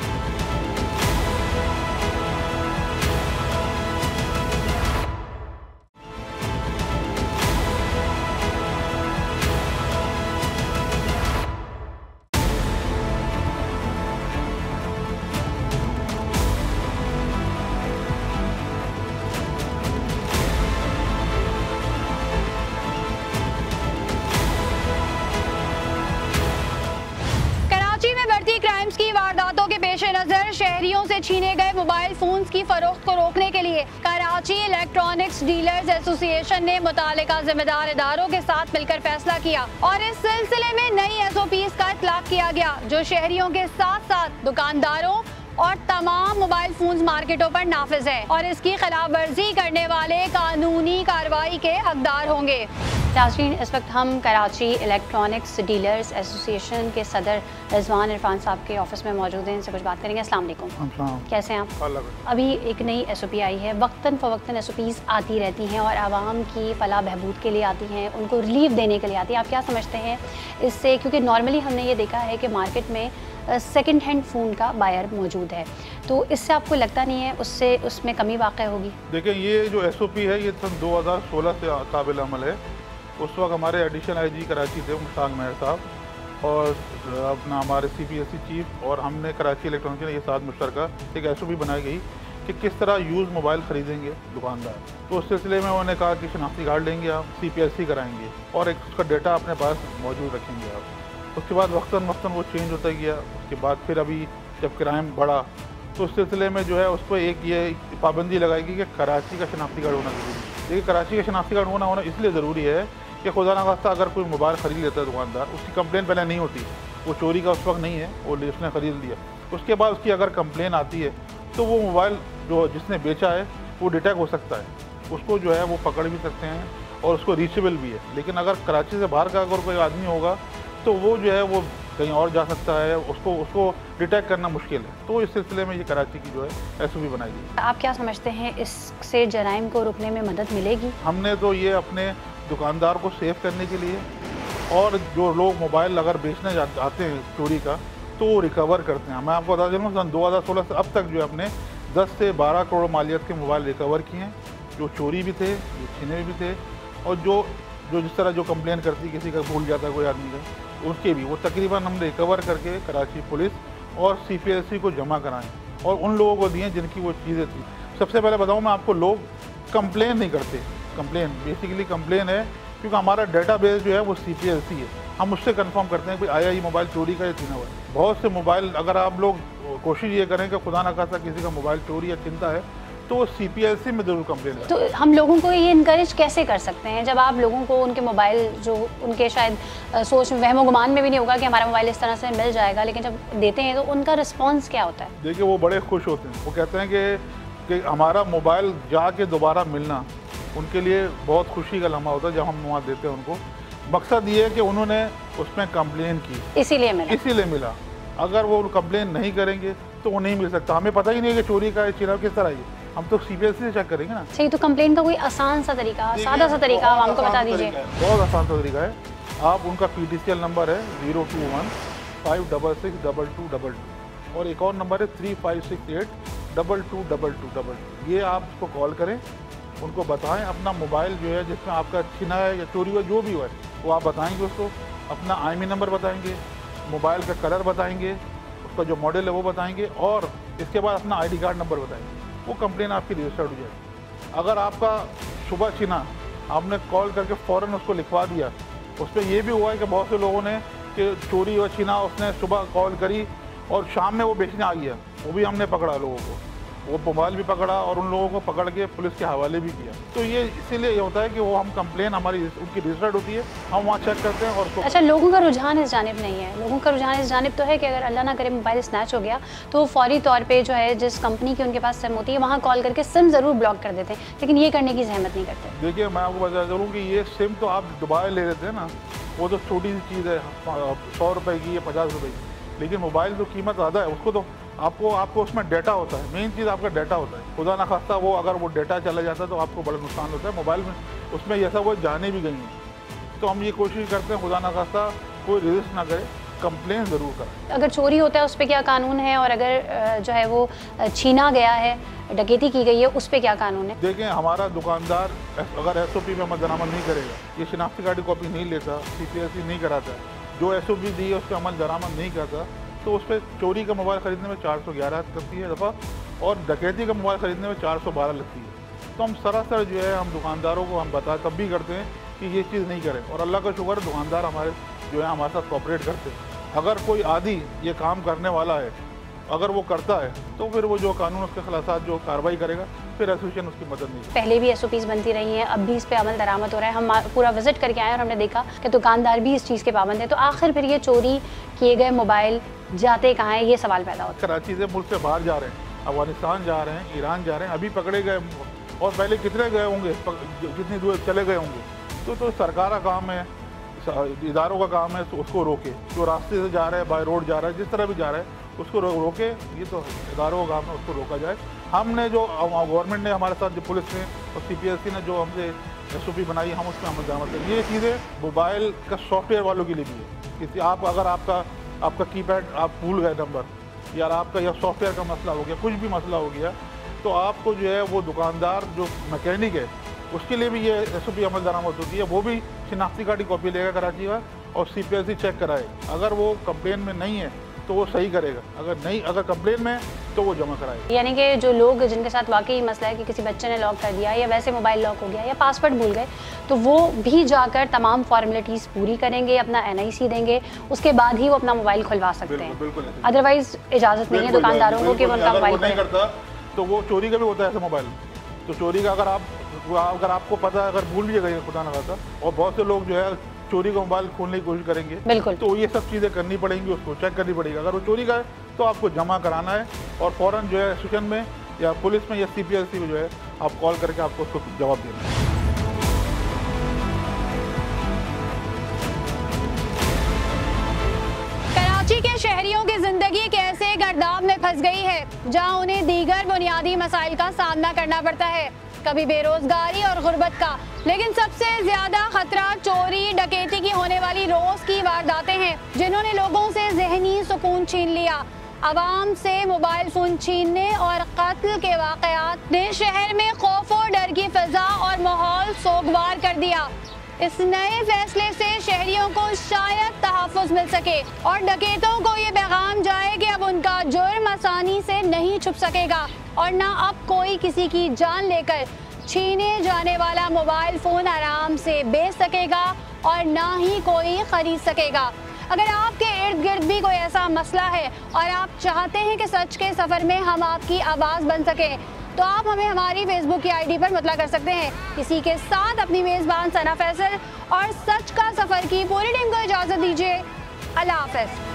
क्राइम्स की वारदातों के पेश नजर शहरियों से छीने गए मोबाइल फोन्स की फरोख्त को रोकने के लिए कराची इलेक्ट्रॉनिक्स डीलर्स एसोसिएशन ने मुतालिका जिम्मेदार इदारों के साथ मिलकर फैसला किया और इस सिलसिले में नई एस ओ पीज़ का इतलाक किया गया, जो शहरियों के साथ साथ दुकानदारों और तमाम मोबाइल फोन्स मार्केटों पर नाफिज है और इसकी खिलाफ वर्जी करने वाले कानूनी कार्रवाई के हकदार होंगे। नाज़रीन, इस वक्त हम कराची इलेक्ट्रॉनिक्स डीलर्स एसोसिएशन के सदर रिजवान इरफान साहब के ऑफिस में मौजूद हैं, इनसे कुछ बात करेंगे। अस्सलाम वालेकुम, कैसे हैं आप? अभी एक नई एस ओ पी आई है, वक्तन फ़वक्तन एस ओ पीज़ आती रहती हैं और आवाम की फलाह बहबूद के लिए आती हैं, उनको रिलीफ देने के लिए आती हैं। आप क्या समझते हैं इससे? क्योंकि नॉर्मली हमने ये देखा है कि मार्केट में सेकंड हैंड फ़ोन का बायर मौजूद है, तो इससे आपको लगता नहीं है उससे उसमें कमी वाक़ होगी? देखिए, ये जो एस ओ पी है ये सन दो हज़ार सोलह से काबिल अमल है। उस वक्त हमारे एडिशनल आई जी कराची थे मुश्ताक मेहर साहब और अपना हमारे C P S C chief और हमने कराची इलेक्ट्रॉनिक्स ये साथ मुश्तरका एक एस ओ पी बनाई गई कि किस तरह यूज़ मोबाइल ख़रीदेंगे दुकानदार। तो उस सिलसिले में उन्होंने कहा कि शनाख्ती कार्ड लेंगे आप, सी पी एस सी कराएंगे और एक उसका डेटा अपने पास मौजूद रखेंगे आप। उसके बाद वक्तन वक्तन वो चेंज होता गया। उसके बाद फिर अभी जब क्राइम बढ़ा तो उस सिलसिले में जो है उस पर एक ये पाबंदी लगाएगी कि कराची का शनाख्ती कार्ड होना ज़रूरी है। देखिए, कराची का शनाख्ती कार्ड होना होना इसलिए ज़रूरी है कि खुदा न खास्ता अगर कोई मोबाइल ख़रीद लेता है दुकानदार, उसकी कंप्लेन पहले नहीं होती, वो चोरी का उस वक्त नहीं है, वो उसने ख़रीद लिया, उसके बाद उसकी अगर कंप्लेन आती है तो वो मोबाइल जो जिसने बेचा है वो डिटेक्ट हो सकता है, उसको जो है वो पकड़ भी सकते हैं और उसको रीचेबल भी है। लेकिन अगर कराची से बाहर का अगर कोई आदमी होगा तो वो जो है वो कहीं और जा सकता है, उसको उसको डिटेक्ट करना मुश्किल है। तो इस सिलसिले में ये कराची की जो है एस ओ पी बनाई गई। आप क्या समझते हैं इससे जराइम को रोकने में मदद मिलेगी? हमने तो ये अपने दुकानदार को सेव करने के लिए और जो लोग मोबाइल अगर बेचने आते हैं चोरी का तो वो रिकवर करते हैं। मैं आपको बता दूँ सन दो हज़ार सोलह से अब तक जो है अपने दस से बारह करोड़ मालियत के मोबाइल रिकवर किए हैं, जो चोरी भी थे, जो छीने भी थे और जो जो जिस तरह जो कंप्लेन करती किसी का भूल जाता है कोई आदमी का, उसके भी वो तकरीबन हमने रिकवर करके कराची पुलिस और सी पी एस सी को जमा कराएँ और उन लोगों को दिए जिनकी वो चीज़ें थी। सबसे पहले बताऊँ मैं आपको, लोग कंप्लेन नहीं करते। कंप्लेन बेसिकली कंप्लेन है क्योंकि हमारा डेटाबेस जो है वो सी पी एल सी है, हम उससे कंफर्म करते हैं कि आया ये मोबाइल चोरी का या छीना हुआ है। बहुत से मोबाइल अगर आप लोग कोशिश ये करें कि खुदा न खास्ता किसी का मोबाइल चोरी या चिंता है तो वो सी पी एल सी में ज़रूर कंप्लेन करें। तो हम लोगों को ये इनकरेज कैसे कर सकते हैं जब आप लोगों को उनके मोबाइल जो उनके शायद सोच में वहमो गुमान में भी नहीं होगा कि हमारा मोबाइल इस तरह से मिल जाएगा, लेकिन जब देते हैं तो उनका रिस्पॉन्स क्या होता है? देखिए, वो बड़े खुश होते हैं, वो कहते हैं कि, कि हमारा मोबाइल जाके दोबारा मिलना उनके लिए बहुत खुशी का लम्हा होता है जब हम वहाँ देते हैं उनको। मकसद ये है कि उन्होंने उसमें कंप्लेन की, इसीलिए मिला इसीलिए मिला। अगर वो कंप्लेन नहीं करेंगे तो वो नहीं मिल सकता। हमें पता ही नहीं है कि चोरी का छीना किस तरह है, हम तो सी पी एल सी से चेक करेंगे ना। सही, तो कंप्लेन का कोई आसान सा तरीका, सादा सा तरीका आप हमको बता दीजिए। बहुत आसान सा तरीका है, आप उनका P T C L number है zero two one five double six double two double two और एक और नंबर है three five six eight double two double two double two. ये आप उसको कॉल करें, उनको बताएं अपना मोबाइल जो है जिसमें आपका छीना है या चोरी हुआ जो भी हुआ है वो आप बताएंगे उसको, अपना आई एम ई नंबर बताएंगे, मोबाइल का कलर बताएंगे, उसका जो मॉडल है वो बताएंगे और इसके बाद अपना आई डी कार्ड नंबर बताएंगे। वो कंप्लेन आपकी रजिस्टर्ड हो जाएगी। अगर आपका सुबह छीना, आपने कॉल करके फ़ौरन उसको लिखवा दिया, उस पर यह भी हुआ है कि बहुत से लोगों ने कि चोरी व छीना, उसने सुबह कॉल करी और शाम में वो बेचने आ गया, वो भी हमने पकड़ा लोगों को, वो मोबाइल भी पकड़ा और उन लोगों को पकड़ के पुलिस के हवाले भी किया। तो ये इसीलिए ये होता है कि वो हम कंप्लेन हमारी उनकी रजिस्टर्ड होती है, हम वहाँ चेक करते हैं। और अच्छा, लोगों का रुझान इस जानिब नहीं है, लोगों का रुझान इस जानिब तो है कि अगर अल्लाह ना करे मोबाइल स्नैच हो गया तो वो फौरी तौर पे जो है जिस कंपनी की उनके पास सिम होती है वहाँ कॉल करके सिम ज़रूर ब्लॉक कर देते हैं, लेकिन ये करने की जहमत नहीं करते। देखिए, मैं आपको बता दूँ कि ये सिम तो आप दोबारा ले लेते हैं ना, वो तो छोटी सी चीज़ है, सौ रुपये की या पचास रुपये की, लेकिन मोबाइल तो कीमत ज़्यादा है, उसको तो आपको आपको उसमें डाटा होता है, मेन चीज़ आपका डाटा होता है। खुदा ना खास्ता वो अगर वो डाटा चला जाता है तो आपको बड़ा नुकसान होता है। मोबाइल में उसमें ऐसा वो जाने भी गई हैं, तो हम ये कोशिश करते हैं खुदा ना खास्ता कोई रजिस्ट ना करे, कंप्लेन ज़रूर करें। अगर चोरी होता है उस पर क्या कानून है, और अगर जो है वो छीना गया है, डकैती की गई है, उस पर क्या कानून है? देखें, हमारा दुकानदार अगर एस ओ पी में अमल दरामद नहीं करेगा, ये शिनाख्ती कार्ड की कॉपी नहीं लेता, सी पी एल सी नहीं कराता, जो एस ओ पी दी है उस पर अमल दरामद नहीं करता, तो उस पर चोरी का मोबाइल ख़रीदने में चार सौ ग्यारह लगती है दफ़ा, और डकैती का मोबाइल ख़रीदने में चार सौ बारह लगती है। तो हम सरासर जो है हम दुकानदारों को हम बता तब भी करते हैं कि ये चीज़ नहीं करें, और अल्लाह का शुक्र दुकानदार हमारे जो है हमारे साथ कोऑपरेट करते हैं। अगर कोई आदि ये काम करने वाला है, अगर वो करता है, तो फिर वो जो कानून उसके खिलाफ जो कार्रवाई करेगा, फिर एसोसिएशन उसकी मदद नहीं। पहले भी एस ओ पीज़ बनती रही हैं, अब भी इस पे अमल दरामद हो रहा है। हम पूरा विजिट करके आए और हमने देखा कि दुकानदार भी इस चीज़ के पाबंद है। तो आखिर फिर ये चोरी किए गए मोबाइल जाते कहाँ हैं, ये सवाल पैदा होता है। कराची से मुल्क से बाहर जा रहे हैं, अफगानिस्तान जा रहे हैं, ईरान जा रहे हैं, अभी पकड़े गए, और पहले कितने गए होंगे, कितनी दूर चले गए होंगे। तो तो सरकार का काम है, इदारों का काम है तो उसको रोके। जो रास्ते से जा रहे हैं, बाय रोड जा रहा है, जिस तरह भी जा रहा है उसको रो, रोके। ये तो इदारों का काम है, उसको रोका जाए। हमने जो गवर्नमेंट ने हमारे साथ, जो पुलिस ने और सी पी एस सी ने जो हमसे एस ओ पी बनाई, हम उसमें अमल दरामद करें। ये चीज़ें मोबाइल का सॉफ्टवेयर वालों के लिए भी है। किसी आप अगर आपका आपका कीपैड आप भूल गए नंबर, या आपका या सॉफ्टवेयर का मसला हो गया, कुछ भी मसला हो गया, तो आपको जो है वो दुकानदार जो मैकेनिक है उसके लिए भी ये एस ओ पी अमल दरामद होती है। वो भी शिनाख्ती कार्ड की कॉपी लेगा कराची का, और C P L C check कराए। अगर वो कंप्लेन में नहीं है तो वो सही करेगा, अगर नहीं अगर कंप्लेन में तो वो जमा कराएगा। यानी कि जो लोग जिनके साथ वाकई मसला है कि किसी बच्चे ने लॉक कर दिया, या वैसे मोबाइल लॉक हो गया, या पासवर्ड भूल गए, तो वो भी जाकर तमाम फॉर्मेलिटीज़ पूरी करेंगे, अपना एन आई सी देंगे, उसके बाद ही वो अपना मोबाइल खुलवा सकते हैं। अदरवाइज इजाज़त नहीं है दुकानदारों को कि वो उनका मोबाइल नहीं करता। तो वो चोरी का भी होता है ऐसा मोबाइल। तो चोरी का अगर आप अगर आपको पता है, अगर भूल भी गए खुदा ना खास्ता, और बहुत से लोग जो है चोरी का मोबाइल खोलने की कोशिश करेंगे, बिल्कुल, तो ये सब चीज़ें करनी पड़ेंगी, उसको चेक करनी पड़ेगी। अगर वो चोरी का है तो आपको जमा कराना है, और फ़ौरन जो है एसोसिएशन में या पुलिस में या सी पी एल सी में जो है आप कॉल करके आपको उसको जवाब देना है। कराची के शहरियों की जिंदगी कैसे गर्दाब में फंस गई है, जहां उन्हें दीगर बुनियादी मसाइल का सामना करना पड़ता है, कभी बेरोजगारी और गुर्बत का, लेकिन सबसे ज्यादा खतरा चोरी डकैती की होने वाली रोज की वारदातें हैं, जिन्होंने लोगों से जहनी सुकून छीन लिया। आवाम से मोबाइल फोन छीनने और कत्ल के वाकयात ने शहर में खौफ और डर की फिजा और माहौल सोगवार कर दिया। इस नए फैसले से शहरियों को शायद तहफ़्फ़ुज़ मिल सके, और डकैतों को ये पैगाम जाए कि अब उनका जुर्म आसानी से नहीं छुप सकेगा, और ना अब कोई किसी की जान लेकर छीने जाने वाला मोबाइल फ़ोन आराम से बेच सकेगा, और ना ही कोई ख़रीद सकेगा। अगर आपके इर्द गिर्द भी कोई ऐसा मसला है और आप चाहते हैं कि सच के सफ़र में हम आपकी आवाज़ बन सकें, तो आप हमें हमारी फेसबुक की आई डी पर मतला कर सकते हैं। इसी के साथ अपनी मेज़बान सना फैसल और सच का सफ़र की पूरी टीम को इजाज़त दीजिए। अल्लाह हाफ़िज़।